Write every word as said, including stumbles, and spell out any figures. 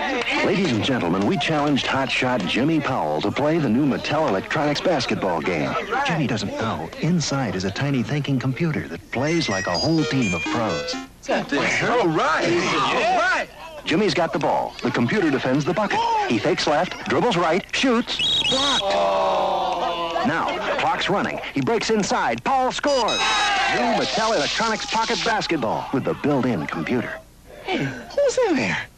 Ladies and gentlemen, we challenged hotshot Jimmy Powell to play the new Mattel Electronics basketball game. Jimmy doesn't know. Inside is a tiny thinking computer that plays like a whole team of pros. All right. All right. Jimmy's got the ball. The computer defends the bucket. He fakes left, dribbles right, shoots. Blocked. Now, the clock's running. He breaks inside. Powell scores. New Mattel Electronics pocket basketball with the built-in computer. Hey, who's in there?